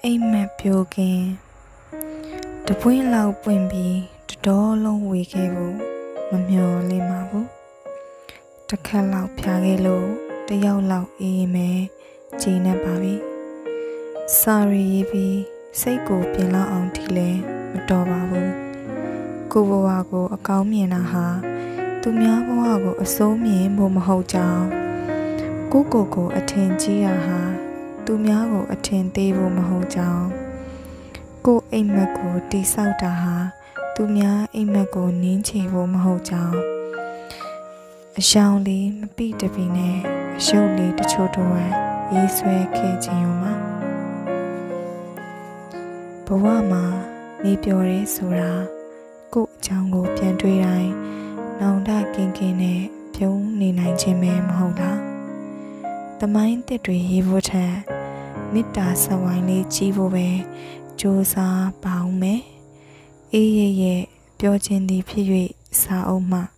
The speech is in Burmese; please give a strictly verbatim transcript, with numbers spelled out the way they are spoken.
အိမ်မက်ပြိုကင်းတပွင့်လောက်ပွင့်ပြီးတတော်လုံးဝေခဲ့ဖို့မမျှော်လင့်ပါဘူးတစ်ခါလောက်ဖြာခဲ့လို့တယောက်လောက်အေးမဲကြည်နေပါပြီစာရီရေးပြီးစိတ်ကိုပြင်လောက်အောင်ထိလဲမတော်ပါဘူးကိုဘဝကိုအကောင်းမြင်တာဟာသူများဘဝကိုအစိုးမြင်ဖို့မဟုတ်ကြောင်းကိုကိုကိုအထင်ကြီးတာဟာသူများကိုအထင်သေးဖို့မဟုတ်ကြောင်းကိုအိမ်မက်ကိုတိဆောက်တာဟာသူများအိမ်မက်ကိုနင်းချေဖို့မဟုတ်ကြောင်းအရှောင်လေးမပိတပီနဲ့အရှုပ်လေးတချို့တော့ရေးဆွဲခဲ့ခြင်းရောမှာဘဝမှာနေပျော်ရဲဆိုတာကို့အကြောင်းကိုပြန်တွေးတိုင်းနောင်တကင်းကင်းနဲ့ပြုံးနေနိုင်ခြင်းပဲမဟုတ်လားသမိုင်းတစ်တွေရေးဖို့ထက်မေတ္တာစဝိုင်းလေးကြီးဖို့ပဲကြိုးစားပါအောင်မယ်အေးရဲ့ရဲ့ပြောခြင်းသည်ဖြစ်၍စာအုပ်မှ